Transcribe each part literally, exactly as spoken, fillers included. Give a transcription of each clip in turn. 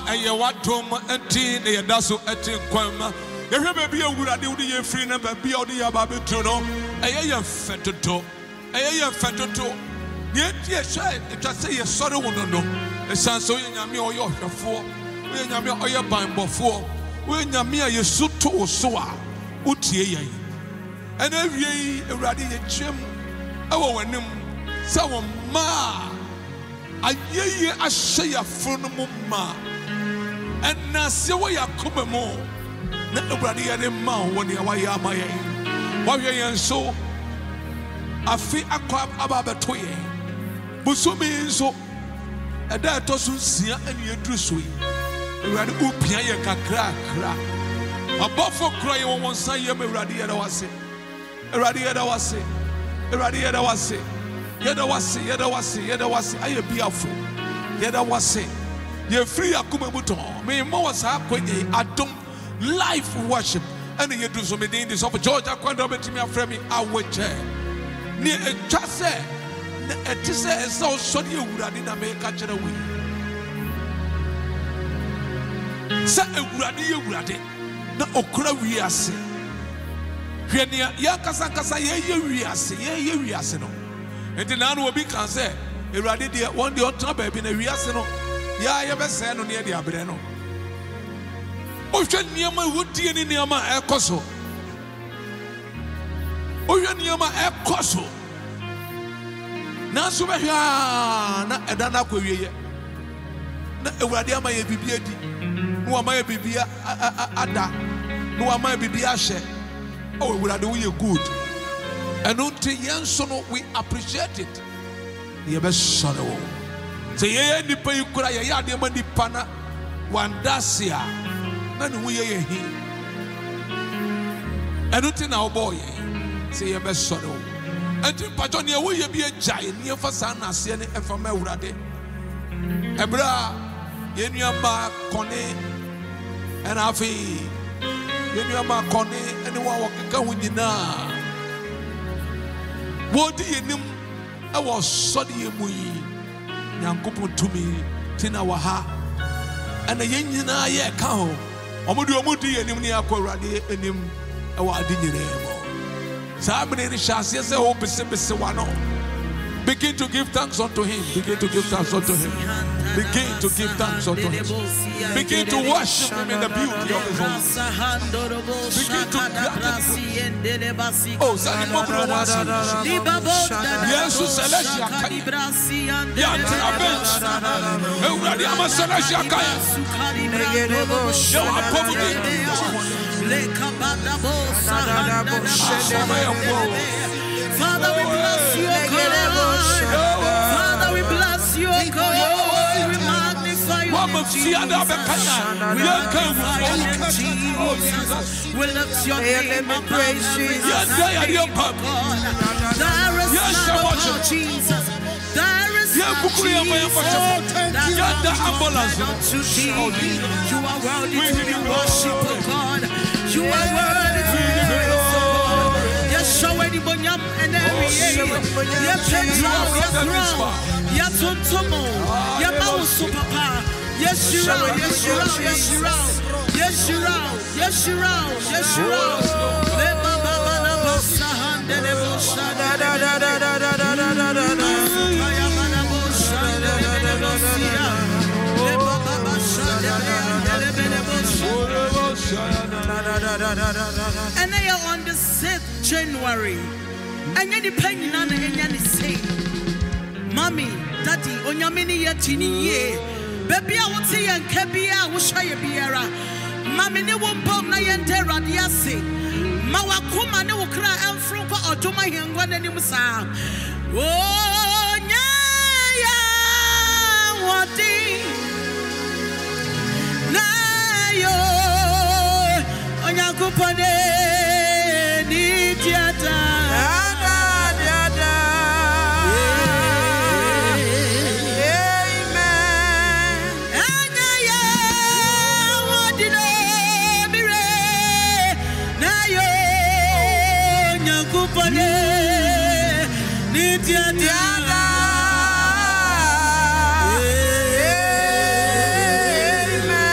ɛyɛ wadom ɛnti ne yɛda so ɛte nkwama yɛhwɛ baabi a wurade wode yɛ firi na baabi a wode yɛ aba bɛtu no ɛyɛ yɛ fɛ dodo ɛyɛ yɛ fɛ dodo ne ɛti ɛhwɛ ɛtwa sɛ yɛsɔre wo no no ɛsiane sɛ woyɛ nyame a ɔyɛ ɔhwɛfoɔ woyɛ nyame a ɔyɛ banbɔfoɔ woyɛ nyame a yɛsu to wo so a wotie yɛn ɛna awie yi awurade yɛkyerɛm ɛwɔ w'anim sɛ wɔ mmaa ayɛyie ahyɛ yɛaforo no mu mmaa ɛnase wɔ yɛ akoma mu na awurade yɛde ma wo wɔ nea wayɛ ama yɛn wahwɛ yɛn so afe akɔ aba abɛto yɛn bosome nso ɛda ɛtɔ so nsia ɛne yɛduru so yi awurade wopia yɛ kakrakra abɔfo kora yɛ wɔ wɔn nsa yɛm awurade yɛda wase awurade yɛda wase awurade yɛda wase yɛda wase yɛda wase yɛda wase ayɛ biafo yɛda wase yɛfiri akoma mu tɔn memma wɔ saa akɔnya yi adom life worship ɛne yɛduru so meden de sɔfo George akwanda wobɛtumi afrɛ me awokyɛ ne ɛtwa sɛ na ɛte sɛ ɛsɛ wosɔre awurade na meka kyerɛ wo yi sɛ awurade yɛ awurade na okura wiase hwɛ nea yɛnkasa nkasa yɛyɛ wiase yɛyɛ wiase no enti na no obi kan sɛ awurade deɛ wɔn deɛ ɔtena baabi na wiase no yɛa yɛbɛsɛe no ne yɛde abrɛ no wohwɛ nneɛma a wodie ne nneɛma a ɛkɔ so wohwɛ nneɛma a ɛkɔ so nanso bɛhwɛ a na ɛda no akɔ wieyɛ na awurade ama yɛ biribi adi na wama yɛ biribi ada na wama yɛ biribi ahyɛ oh awurade woyɛ good ɛno nti yɛn nso no we appreciate it yɛbɛsɔre wo sɛ yɛyɛ nnipa yi kora yɛyɛ adeɛ ma nnipa na wandase a na ne ho yɛ yɛ hi ɛno nti na wobɔɔ yɛn sɛ yɛbɛsɔre wo ɛnti mpatwɔ nea woyɛ bi agyae ne yɛmfa saa naseɛ ne ɛfa ma awurade ɛberɛ a yɛnnuama kɔne ɛna afei yɛnnuama kɔne ɛne wo a wɔkeka ho nyinaa wɔdi yɛnim ɛwɔ sɔde yɛ mu yi nyankopɔn tumi tina wɔ ha ɛna yɛn nyinaa yɛ ka ho ɔmode ɔmodi yɛnim ne yɛakɔ awurade anim ɛwɔ ade nyinaa mu saa bere ne hyɛ aseɛ sɛ wo besebese wa no begin to give thanks unto him begin to give thanks unto him begin to give thanks unto him begin to worship him in the beauty of his holiness begin to oh sani mobro wasi yesu celestia kaya yante abench ewurade ama celestia kaya yo apomudi Father, we bless you, God. Father, we bless you, God. We magnify you, Jesus. We lift your name up, Jesus. There is none above Jesus. There is none Jesus. You are worthy to be worshipped, God. You are worthy to be praised. Show anybody up and every year. Yes, yes, Tuntumo. Yes, Papa. Yes, you are. Yes, you are. Yes, you are. Yes, you are. Yes, you are. Yes, you are. Le Baba Baba Bossa Hande de Bossa da da da da da da da da da da da. Kaya Baba Bossa de de Bossia. Le Baba Bossa de de de Bossa. And they are on the sixth January. And then the penny nana and yani say, Mommy, Daddy, on your mini yatini ye. Baby, I will say and Kabia will show you Biera. Mammy, no one bomb na yentera diase. Mawa kuma no cry and fruka or to my young one and musa. Oh, yeah, what day? Nayo. Onyakupone ni tiata ada ada amen anya ya wadino mire na yo onyakupone ni tiata amen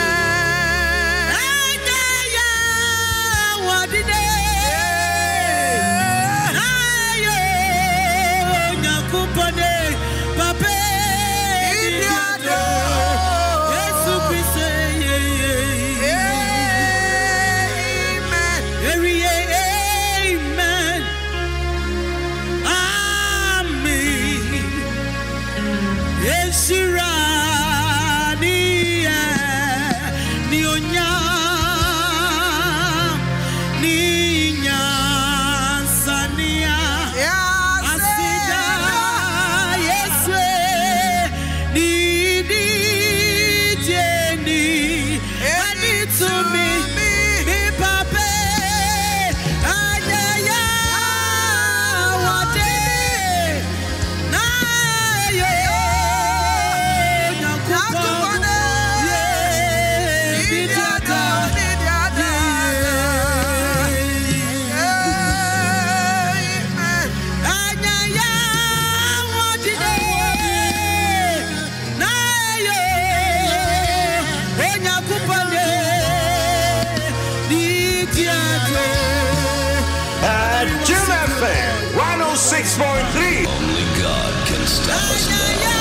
at Jim F M one oh six point three. Only God can stop us now.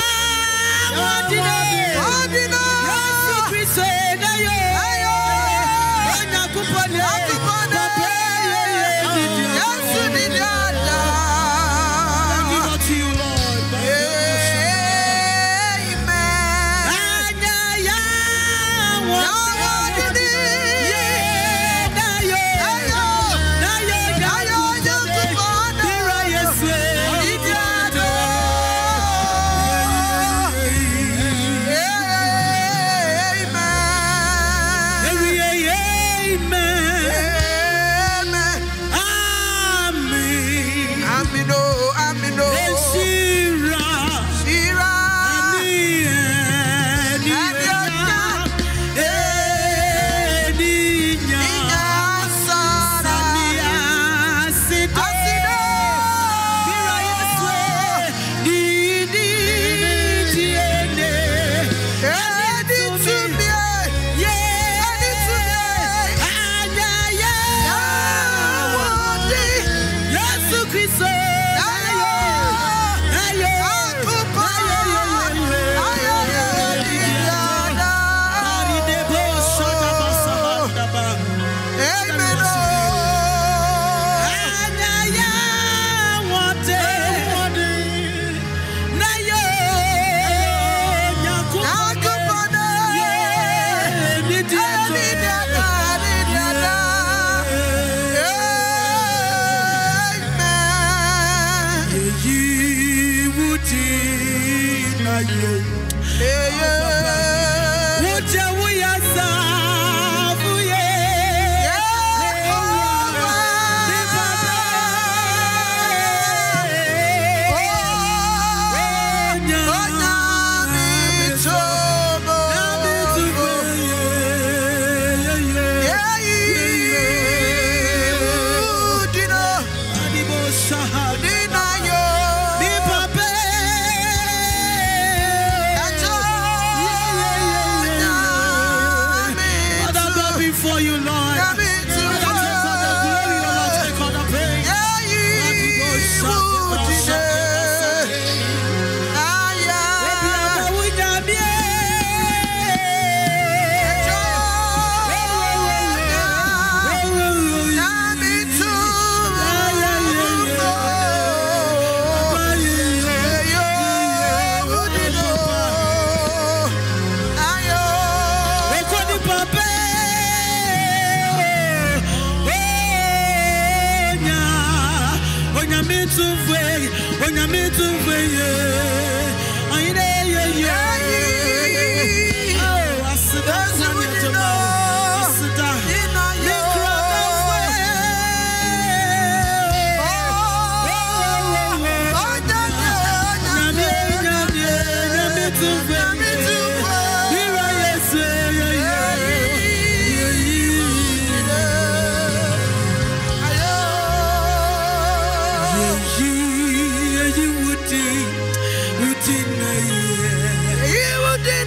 You would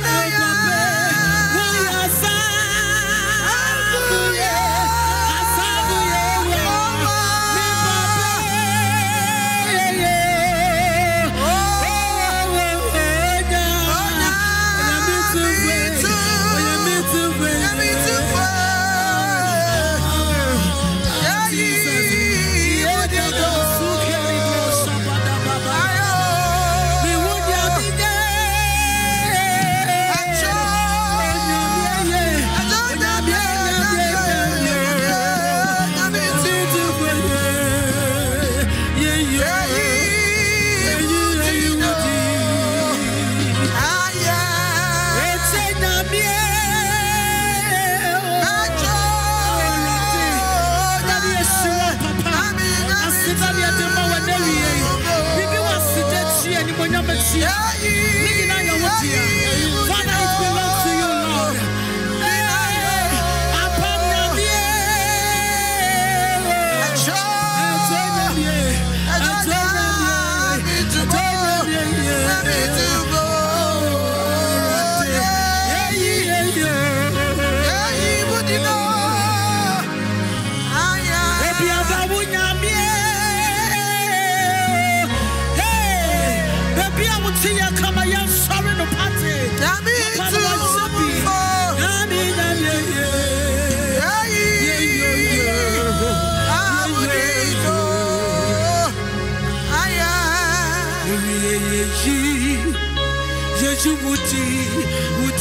you would would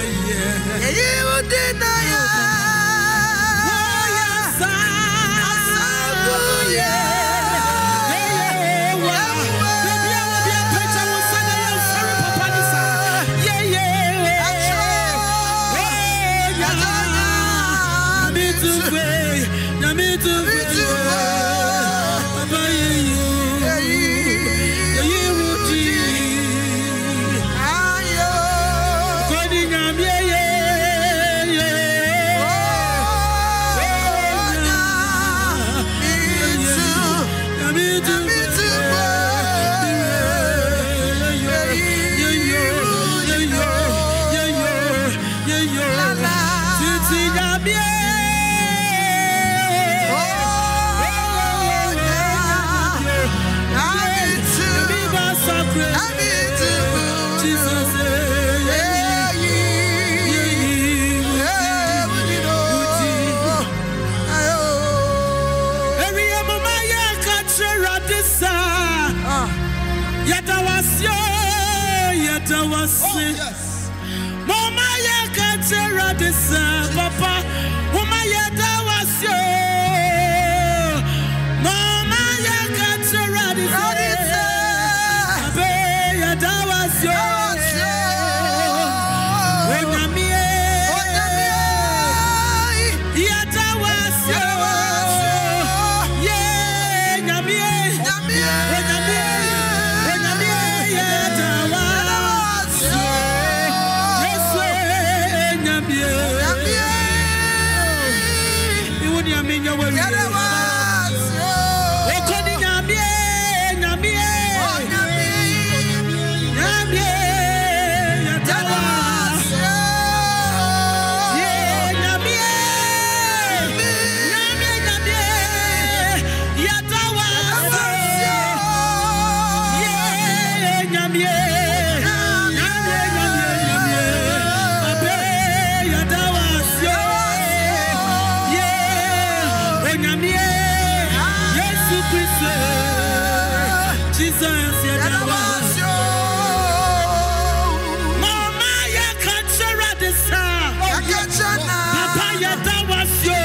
Mama ya katera desa papa Mama ya dawasyo Mama ya katera desa Abe ya dawasyo Onyamie ya dawasyo Ye nyamie Onyamie Onyamie ya dawasyo Minya we we okoni nyamie nyamie nyamie yatawa ye nyamie nyamie nyamie yatawa ye nyamie nyamie nyamie nyamie abe yatawa Jesus, Mama, ya kanchera desa. Papa, ya dawasyo.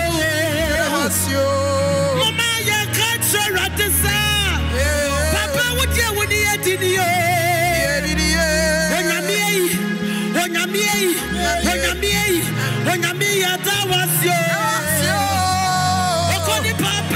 Mama, ya kanchera desa. Papa, wuje wuni ediniyo. Onyamie, onyamie, onyamie, onyamie ya dawasyo. Okoni papa.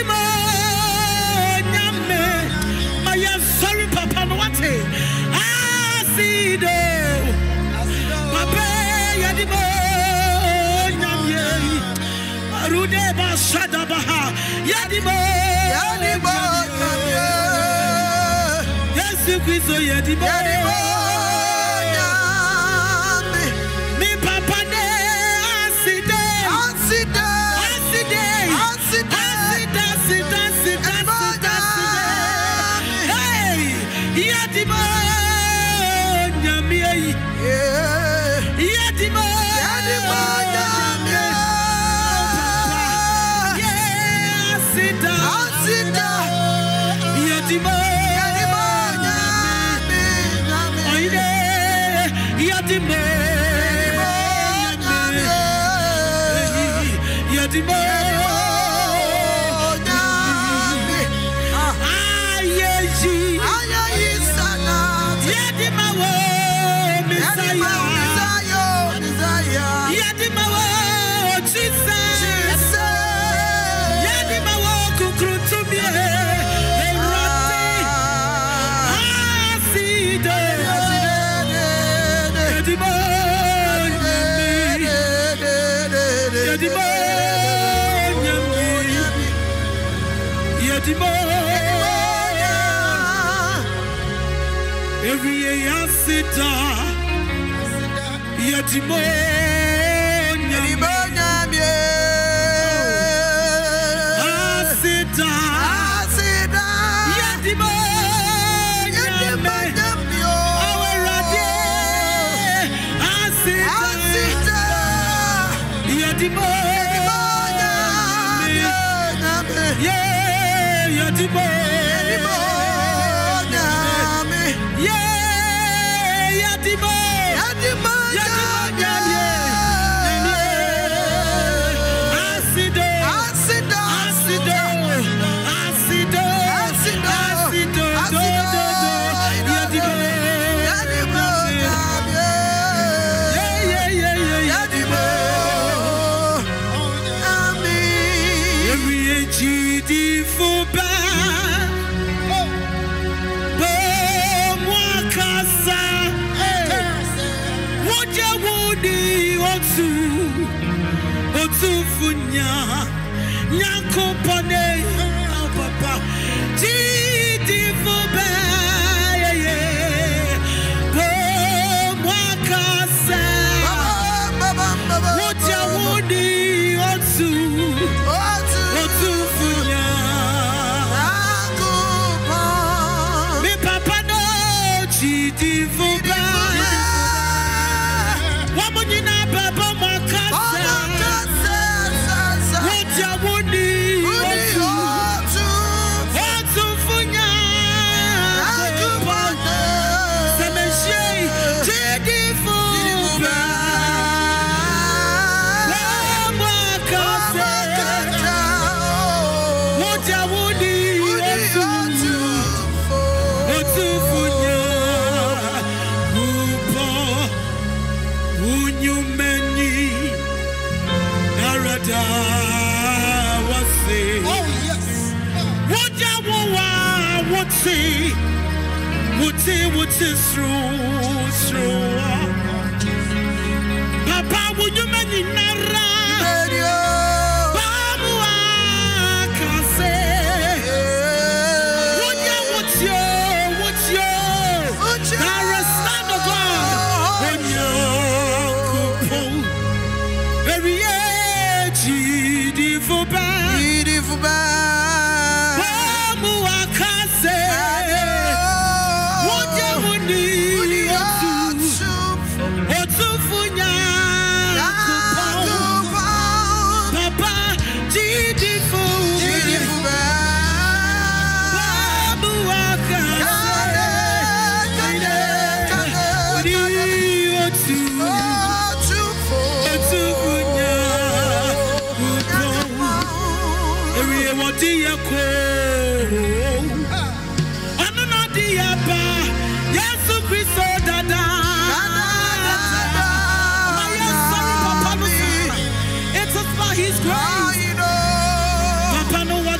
Yadimo Nyame. My sorry papa no wate. Asido. Papa Yadimo Nyame. Arude ba shadabaha. Yadimo Yadimo Nyame. Yesu Kristo Yadimo Nyame. Mi papa ne aside. Aside. Aside. Aside. Aside. Aside. Aside. Hey, Yadimo Nyame. Yadimo Yadimo Nyame. Yeah, aside. Aside. Yadimo Yadimo Nyame. Oide Yadimo Nyame. Yadimo Nyame. Ayeji Ayeji sana. Yadimo Messiah. Yadimo Jesus. Yadimo Kukrutumie. Every asita Yadimo Nyame. Asita Asita Yadimo Nyame. Awerade Asita Asita Yadimo Nyame. Yeah, Yadimo Yadimo Nyame. Yeah, Yadimo Yadimo Nyame. Asido Asido Asido Asido Asido Asido Yadimo Yadimo Nyame. Yeah, yeah, yeah, yeah, Yadimo Nyame. Every G D for bad. Bo mwakasa. Woja wodi otu. Otu funya. Nyako pone. Oh papa. G D for bad. Bo mwakasa. Woja wodi otu. Otu funya. Mi papa no chidi fuga. Wamunina baba makasa. Woja wudi otu. Otu funya. Semeshe chidi fuga. Wamakasa. Woja wudi otu. Otu funya. Upo unyumeni narada wase. Oh yes. Woja wowa wote. Wote wote through through. Papa unyumeni nara. His grace, Papa, no what the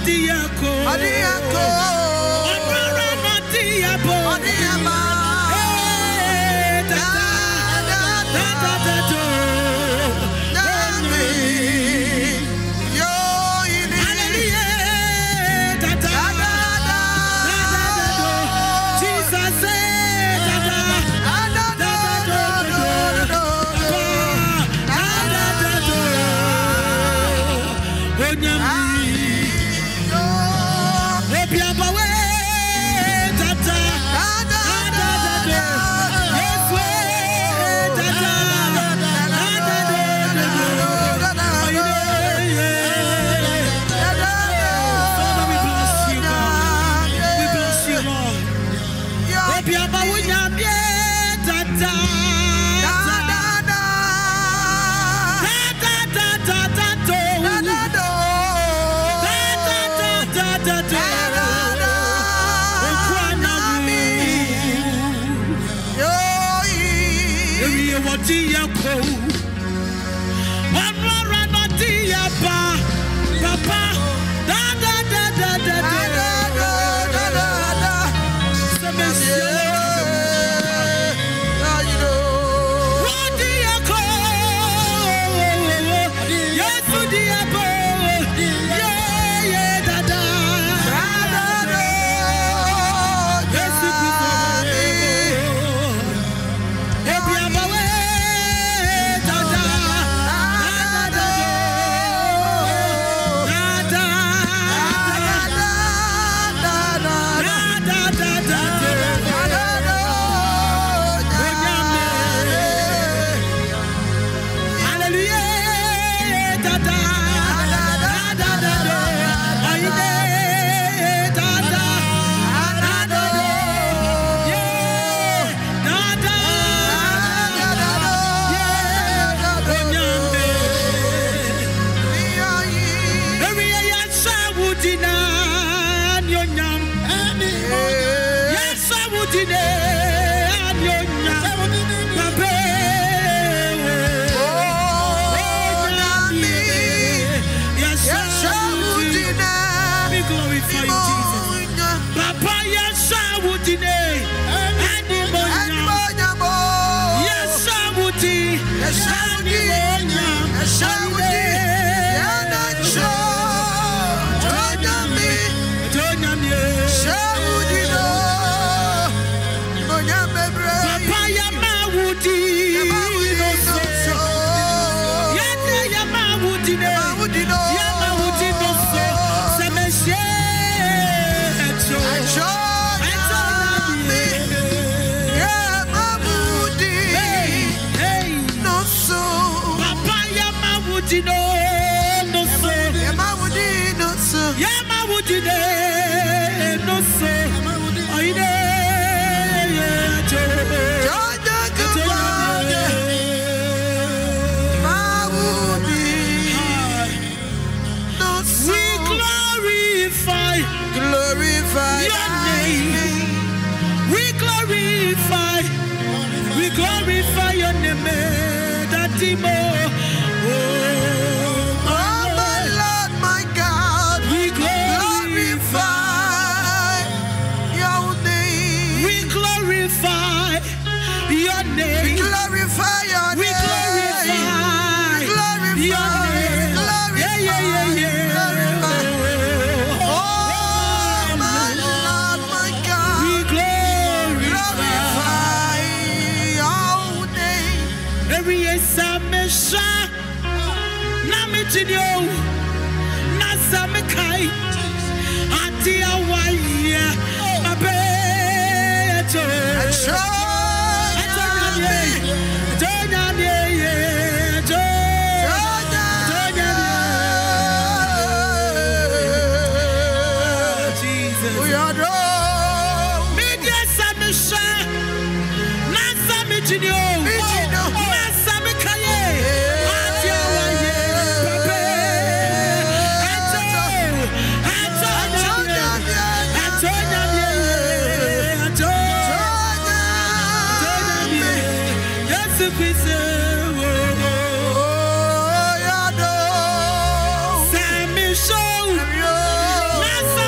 Show,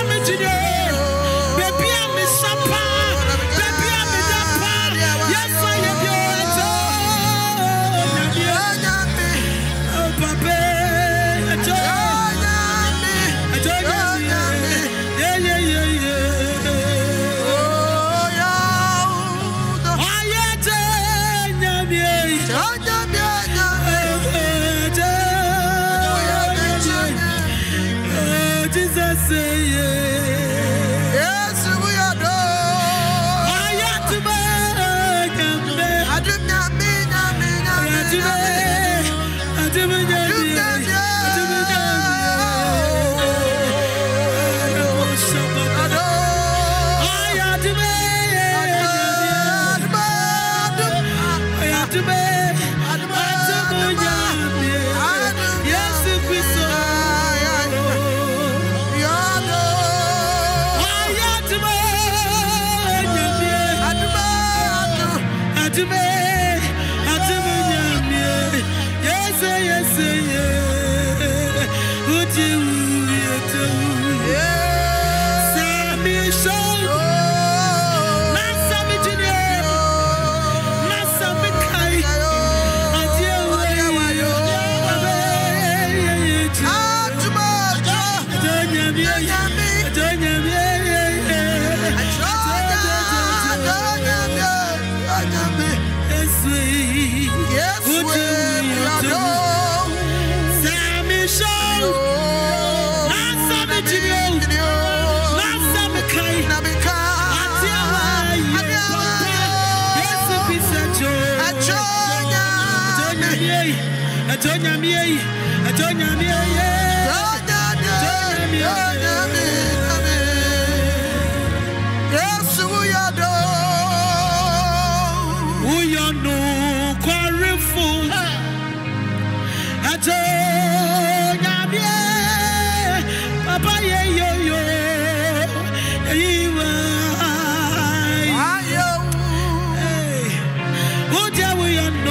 Atonyamie, atonyamie, yes, we are do. We are no quarrelful. Atonyamie, Papa ye yo yo, Iwa. Ayo, Hey, who tell we are no?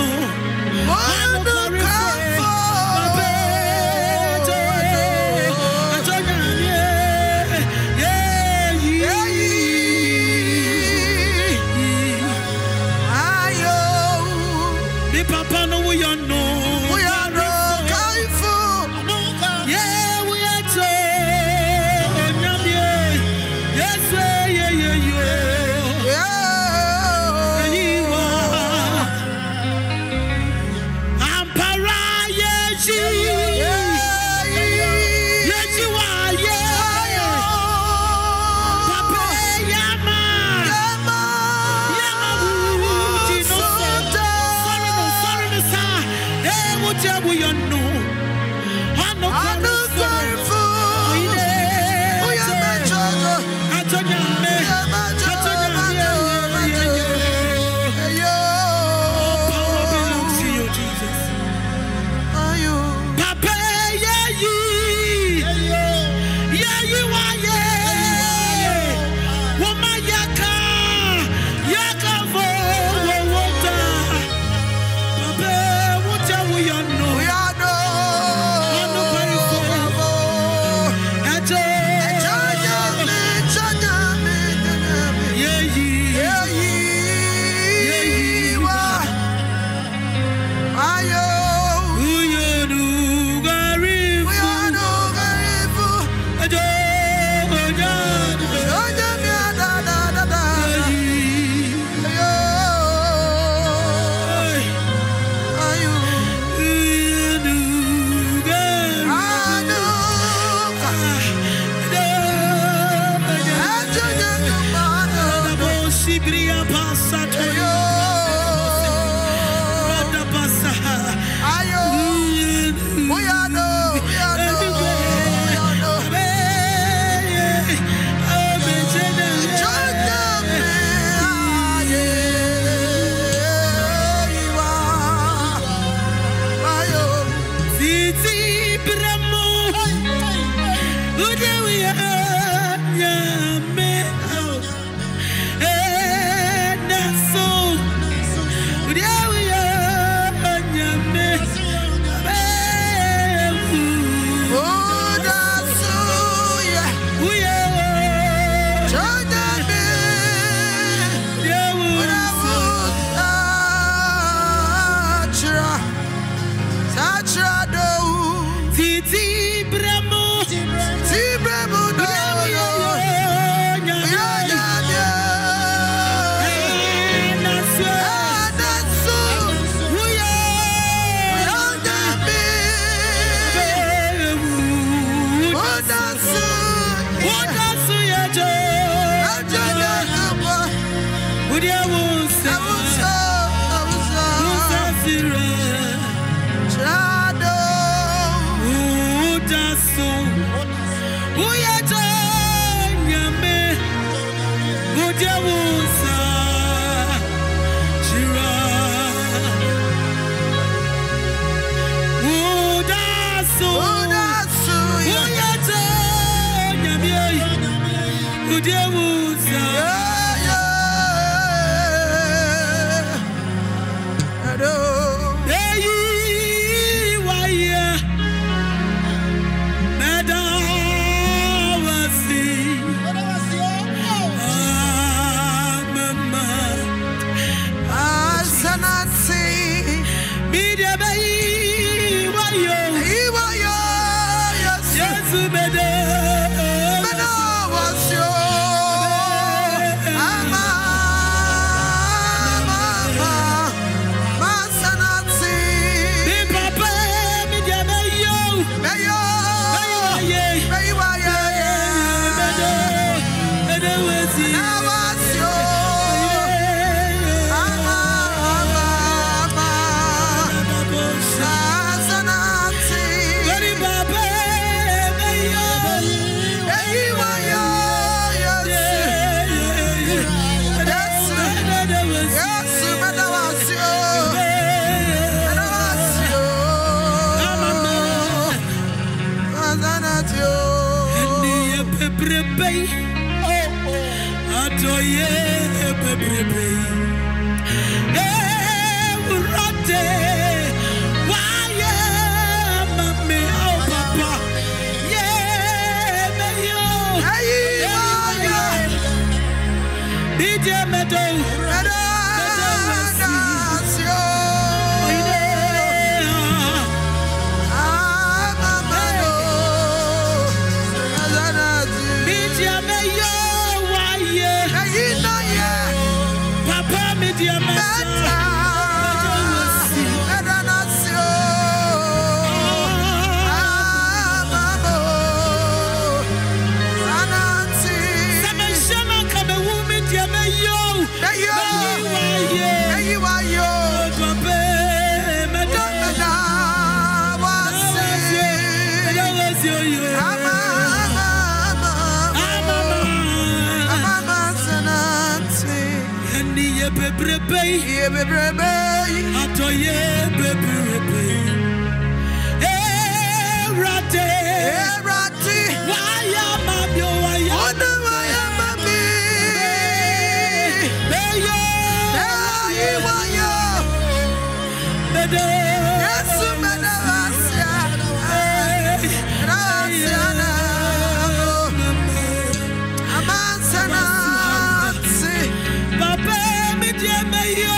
Yes, Atoye bebebe. Eh, urate. Why mami oh papa. Yeah, me yo. Hey, D J Medo. Medo. Ye bebrebe atoye bebrebe eh rate eh rate waya mabio waya ona waya mabi beyo beyo waya bede yesu bede wasia eh rasia na amansana si baba me dia meyo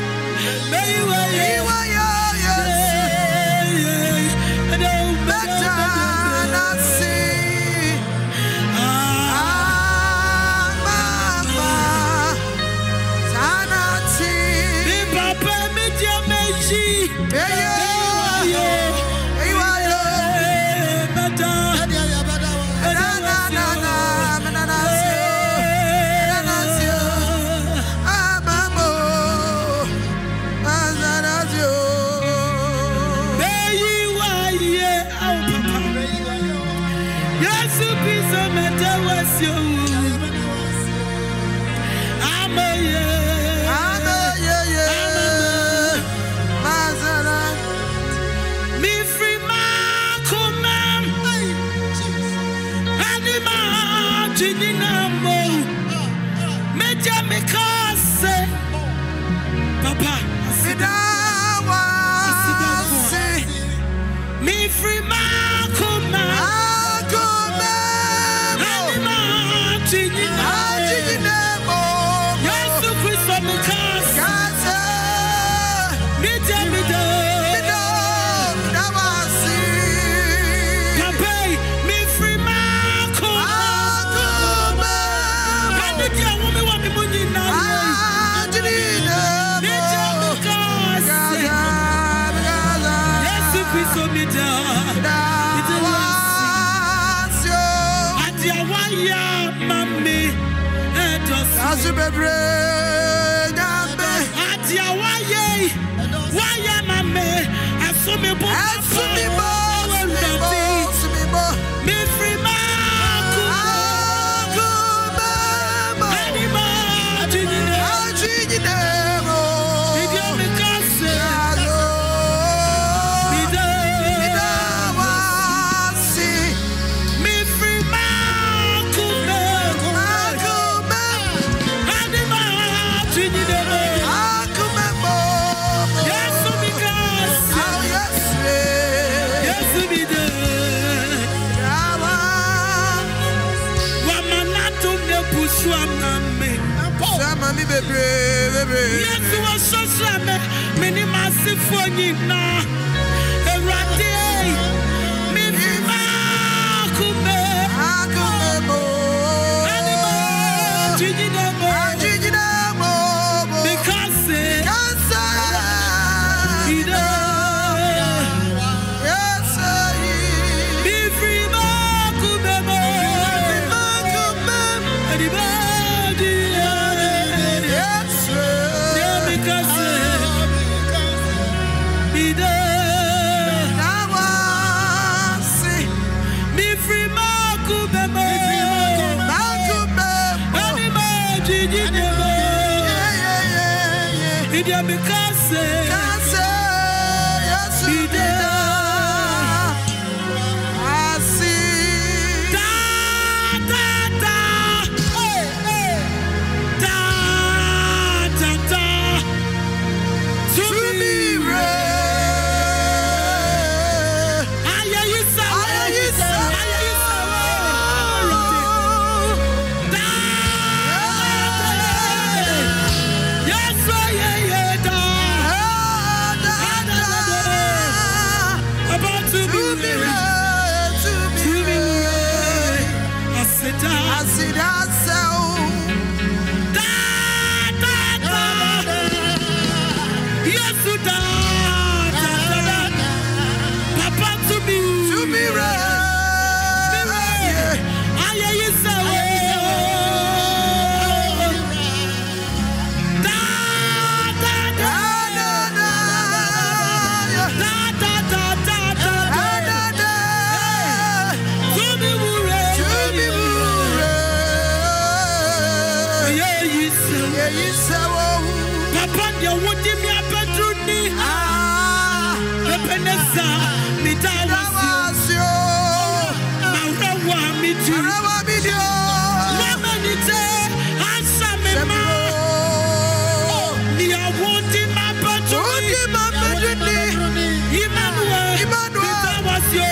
Yesu wa sosame mini masifo nyina erade mi ma kume akume anima jijina mo jijina mo because cancer ida yes mi free ma kume mo ma kume anima Idia mikase kase yasida asi da da da hey hey Papa, you would give me a bedroom. Ah, the Penessa, me was you. Marawa, me too. Mama, me too. Answer me, ma. Me, I want in my bedroom. Emmanuel, Emmanuel, was you.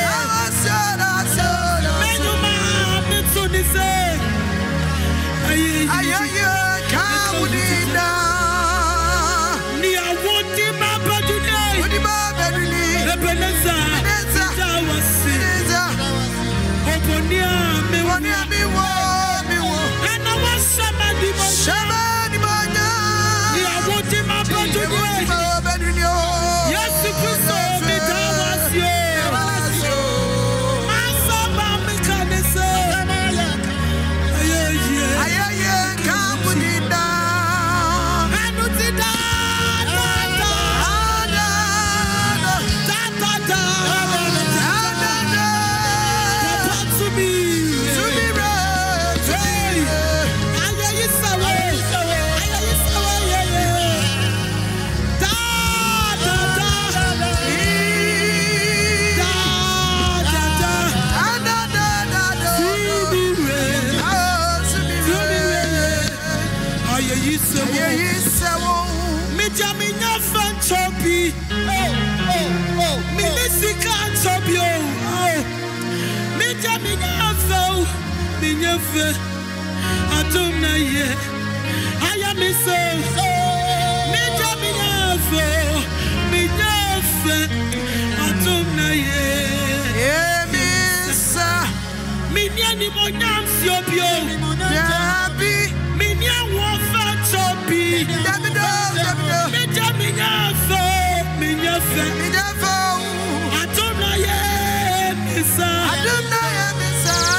I don't know yet. I am so. Me jamina me never. I don't know yet. Yeah, Miss. Me nyani mo nyam siobio. Yabi. Me nyam wafa chobi. Dabido, dabido. Me jamina me never. Me never. I don't know yet, Miss. I don't know yet, Miss.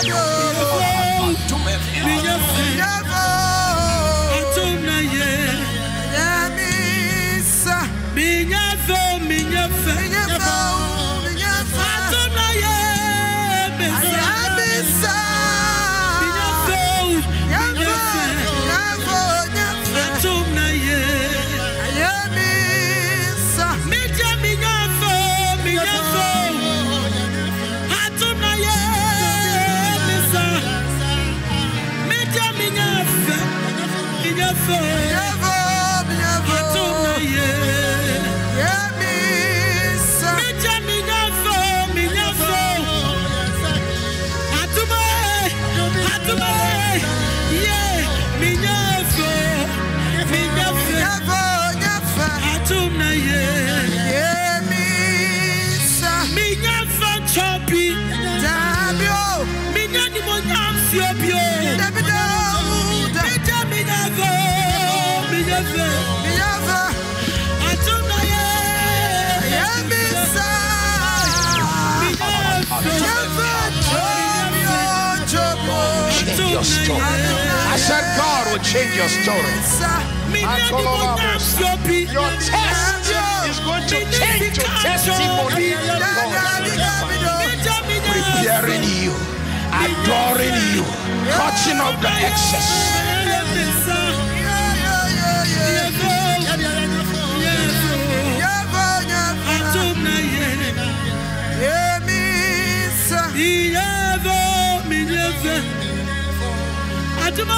Your story. I said God will change your story. Your test is going to change to testimony. Preparing you, adoring you, cutting off the excess. Aduma,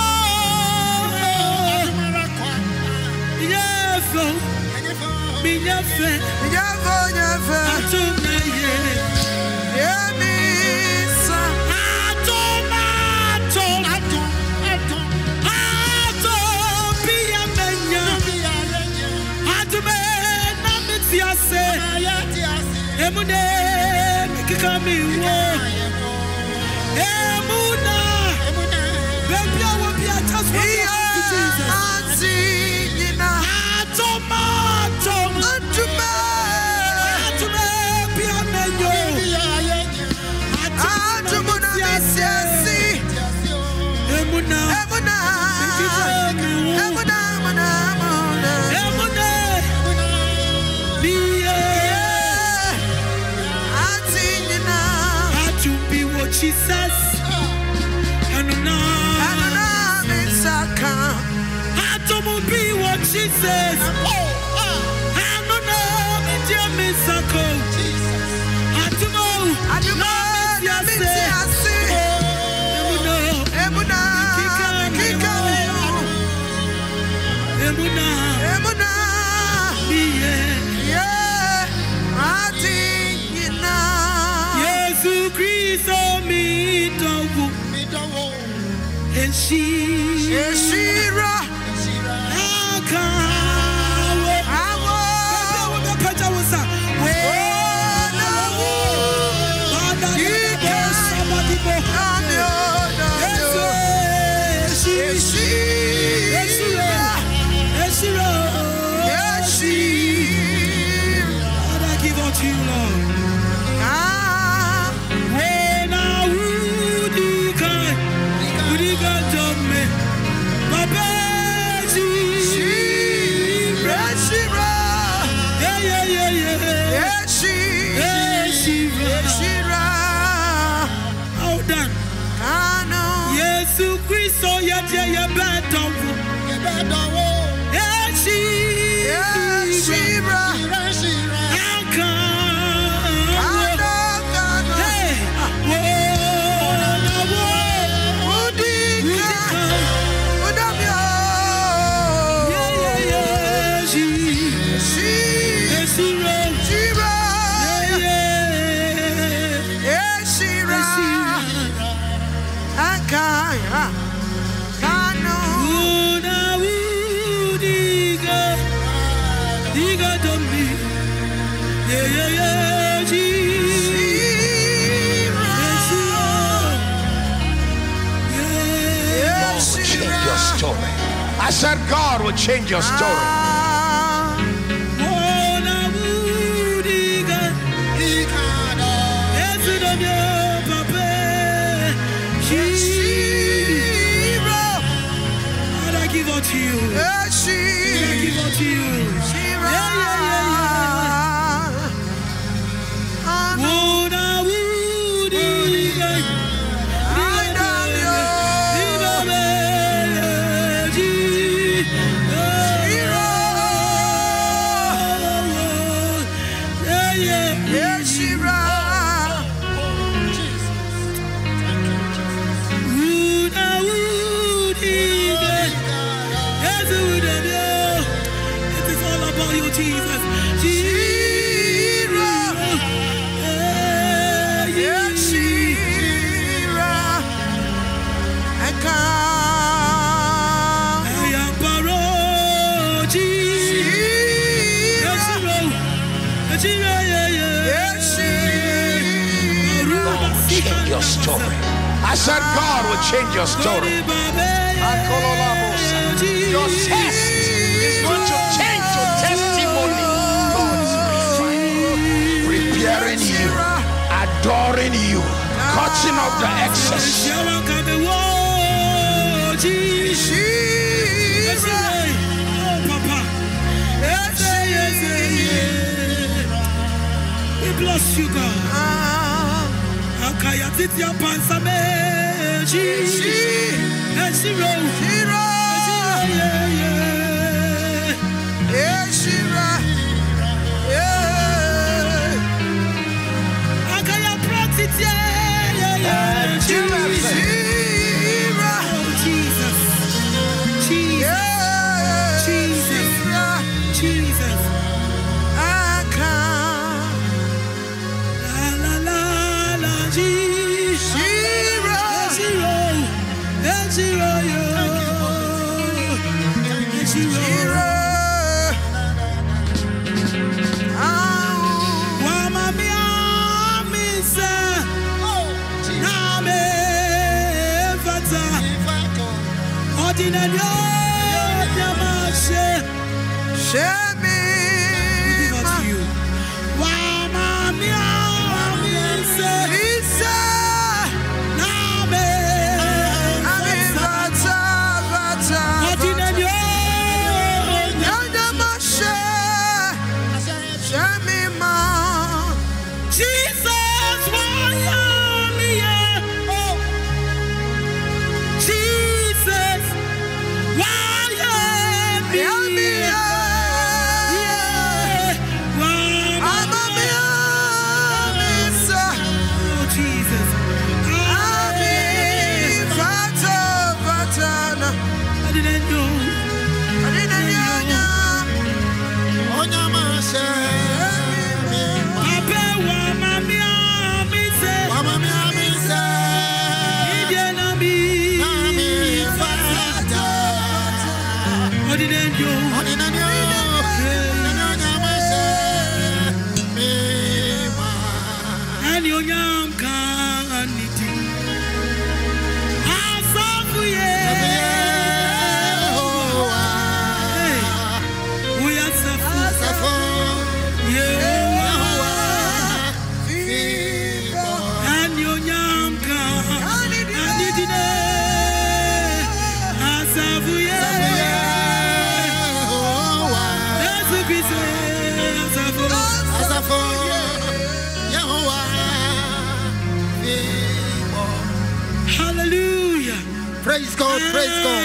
Yefo, Minyafe, Yefo, Yefo, Aduma, Yemisa, Aduma, Aduma, Aduma, Piamenya, Aduma, Namitiase, Emune, Mikami, Emuna. Jesus, and now, and now, Jesus. I don't know me dear Misako. Atumo. Atumo. Yase. Emuna. Emuna. Kika. Emuna. Emuna. Yeah. Yeah. Atina. Yesu Christo mi dogo. Mi dogo. Eshi. Eshira. Yesu Christo yaje ye bedowo ye bedowo eshi eshi ra aka aka hey wo na wo udika udamio ye ye ye shi shi eshi ra shira ye ye eshi ra aka Kano Una Udiga Diga Dombi Yeah yeah yeah Change your story. I said God will change your story. To you. Yeah, she. I give it to you. She yeah, yeah, yeah, yeah. Would I would I love you. Yeah, yeah, yeah, she right. Would I would it is all about you, Jesus. Jesus. Yeah, Shira. Eka. Ayaparo. Jesus. Shira. Yeah, yeah. God will change your story. I said God will change your story. Your test is going to change your testimony. God is preparing you, adoring you, cutting off the excess. We bless you, God. Akaya titia pansame. Shiro. Yeah, yeah, yeah, Shira, yeah. I got your practice, yeah, yeah, yeah. Shira, oh Jesus, Jesus, Jesus, Jesus. I can't, la la la la, Shira, Shira, Shira, yeah. Jesus, why you Hallelujah. Praise God, praise God.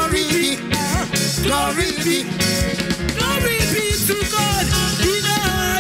Glory be to God in the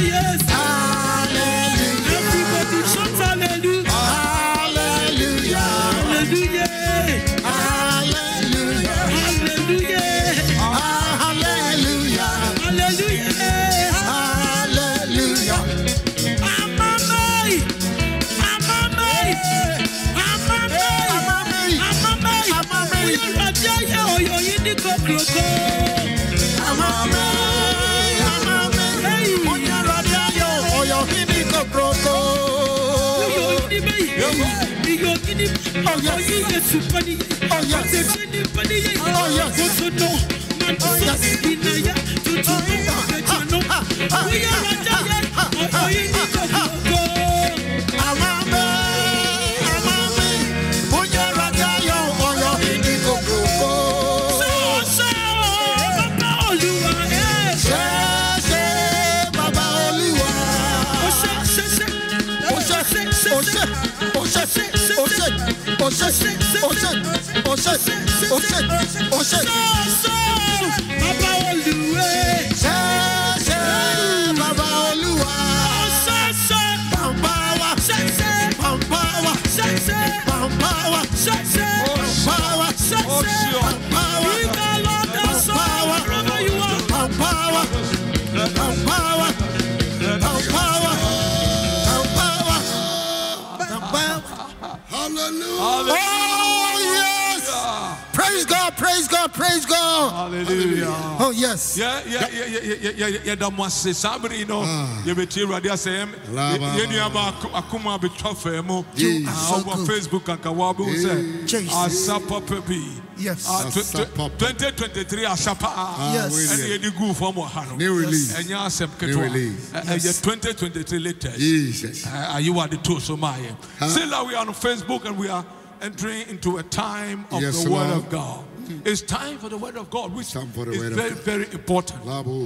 Oh yes. Yeah, yeah, yeah, yeah, yeah, yeah, yeah. That must say somebody, you know. You be here, radio say, "You know about akuma be tough, emo." Over Facebook and Kawabu say, "Asapa pepi." Yes. twenty twenty-three Asapa. Yes. And you go from Mohano. New release. And you are some New release. Yes. twenty twenty-three latest. Jesus. Are you are the two so my? Still, we are on Facebook and we are entering into a time of yes, the Word Lord. of God. It's time for the Word of God, which time for the is word very, of God. very important.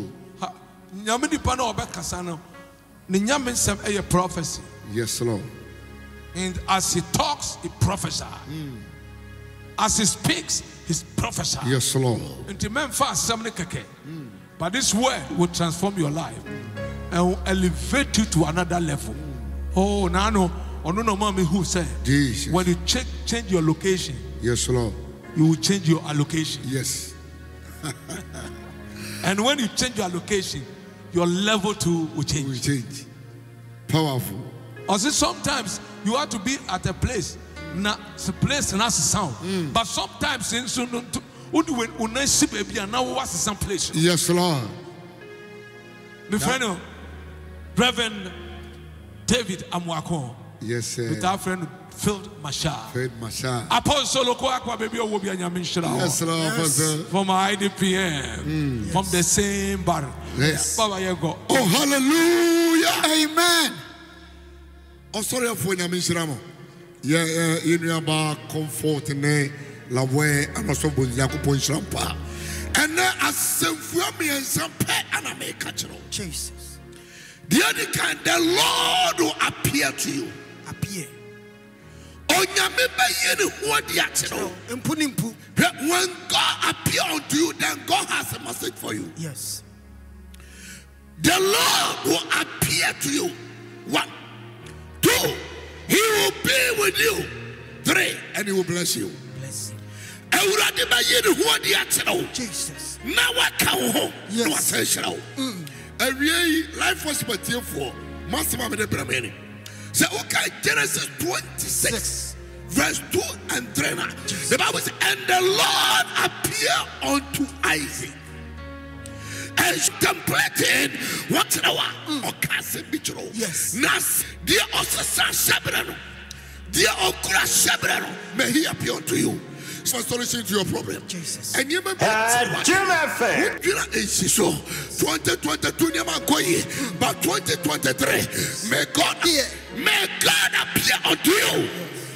Nyame nipa na obeka no, ne nyame nsem eye prophecy. Yes, Lord. And as he talks, he prophesies. Mm. As he speaks, he prophesies. Yes, Lord. Until men fast some keke. But this word will transform your life and will elevate you to another level. Oh, now no, oh no, no, mommy who said, Jesus. When you check, change your location, yes, Lord, you will change your allocation. Yes. And when you change your allocation, your level too will change. Will change. Powerful. Also, sometimes you have to be at a place, na the place and that's a sound. Mm. But sometimes in so when una see baby and now what's some place. Yes, Lord. My friend, Reverend David Amwako. Yes, sir. With our friend Phil Mashar. Phil Mashar. Apostle Okwa baby will be a yes, Lord. Yes. From I D P M. Mm. From yes. the same bar. Yes. Baba, you go. Oh, hallelujah. Amen. Oh, sorry for you, Mishramo. Yeah, yeah, you know about comfort in the la way and also with Yakupo Shrampa. And now, as some from me and some pet and I make catch you. Jesus. The other kind, the Lord will appear to you. Appear. Oh, Yameba, what the action? When God appears unto you, then God has a message for you. Yes. The Lord will appear to you. One. Two, he will be with you. Three, and he will bless you. Bless you. Jesus. Now I come home. Yes. Every life was but for Master de Bramini. So, okay, Genesis twenty-six, verse two and three. The Bible says, and the Lord appeared unto Isaac. And contemplating what in our or casting bichro. Yes. Nas, dear Osasa Shabrano, dear Okura Shabrano, may he appear unto you. For solution to your problem. Jesus. And you may be so twenty twenty-two, but twenty twenty-three, may God, may God appear unto you.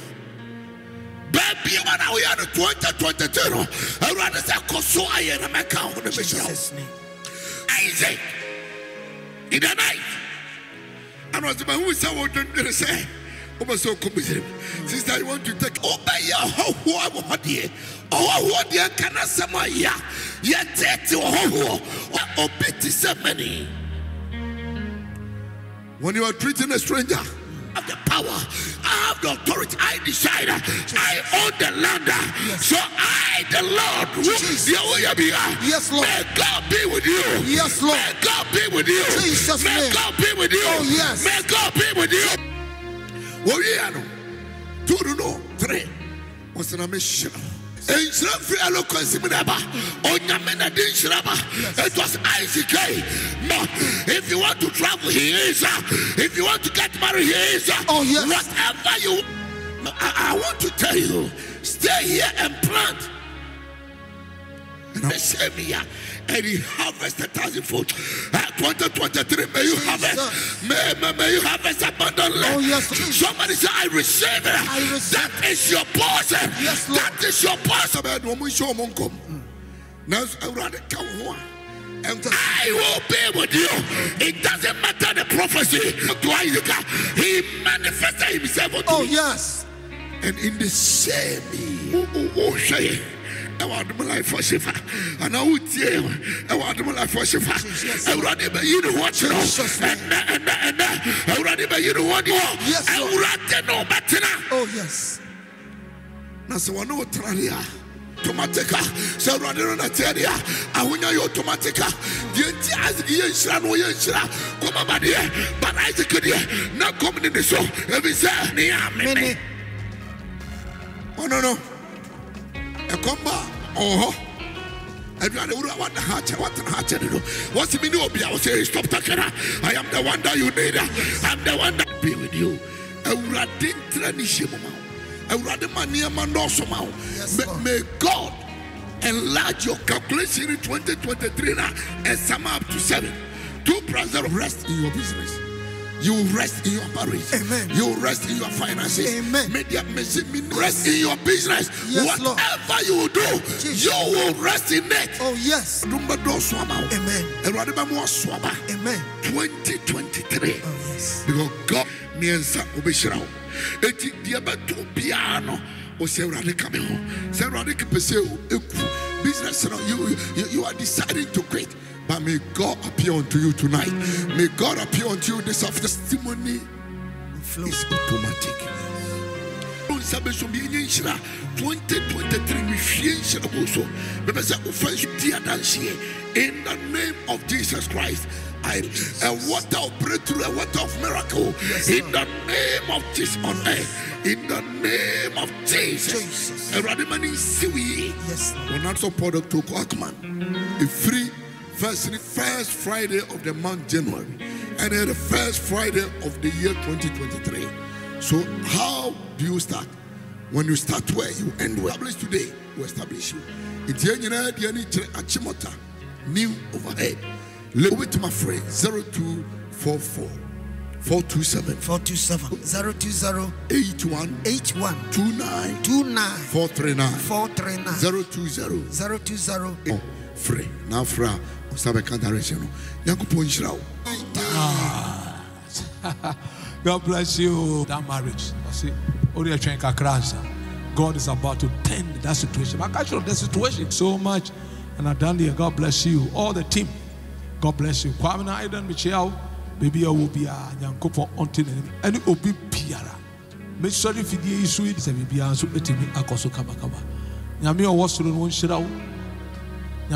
Baby, when we are twenty twenty-two, I rather say, Koso, I am a account on the mission. Isaac, in the night, and was the man who said, what did they say? So sister, you want to take over your whole body? Oh, what dear can I say? My ya, ya take or obey so many. When you are treating a stranger, I have the power, I have the authority, I decide, I own the land. Yes. So I, the Lord, yes, Lord. May God be with you. Yes, Lord. May God be with you. Jesus, may God be with you. Oh, yes. May God be with you. Two, no, three. What's the mission? Inshira free eloquence minaba. Onyamena din shiraba. It was Isaac. No, if you want to travel, he is. If you want to get married, he is. Oh yes. Whatever you, I, I want to tell you, stay here and plant. And the same year, and he harvested a thousand fold. twenty twenty-three, may you harvest, may, may, may you harvest abundantly. Oh yes. Somebody say, I receive it. I receive. That is your portion. Yes, Lord. That is your portion. Now, I rather come home. And I will be with you. It doesn't matter the prophecy. He manifested himself. Oh yes. And in the same year, oh say, I want my life for Shifa. And I would say, I want my life for Shifa. I would rather be you to watch it. And and and I would rather be you to watch it. Yes. I would rather know better. Oh yes. Now, so I know what Tomatica, so rather than a terrier, I will know your tomatica. The entire Yensha, no Yensha, come about here, but I could hear not coming in the show. Every say, me. Oh, no, no. A comba, oh, everybody would want the heart, what the heart, what's the meaning of I say, stop talking. I am the one that you need. I'm the one that be with you. I would have done tradition. Yes, may God enlarge your calculation in twenty twenty-three now and sum up to seven. Two brothers rest in your business. You will rest in your marriage. Amen. You will rest in your finances. Amen. Media rest in your business. Yes, whatever Lord. You will do, Jesus. You will rest in it. Oh yes. Amen. Amen. twenty twenty-three. Oh yes. Because God means that eti diaba to piano o se urade kame ho se urade kepese business you, you you are deciding to quit, but may God appear unto you tonight. May God appear unto you this afternoon. Testimony is automatic. twenty twenty-three in the name of Jesus Christ. I, a water of breakthrough, a water of miracle. Yes, in the name of Jesus on earth. In the name of Jesus. A radimani siwi. Yes. We're not supported to Kwakman. A free first, first Friday of the month January. And then the first Friday of the year twenty twenty-three. So how do you start? When you start where you end where. Establish today, we establish you. It's the new overhead. Let me to my friend zero two four four four two seven four two seven zero two zero eight one eight one two nine two nine four three nine four three nine zero two zero zero two zero eight. Free now, fra Osabeka direction. Yakupon Shrao. God bless you. That marriage, I see. Only a train crash. God is about to tend that situation. I can't show the situation so much, and I done there. God bless you, all the team. God bless you. Kwame na Aidan Michelle, baby, I will be a young couple until any obi piara. Make sure if you do, you should be a so etimi akoso kama kama. Nyame o wasoro no nhyira wo.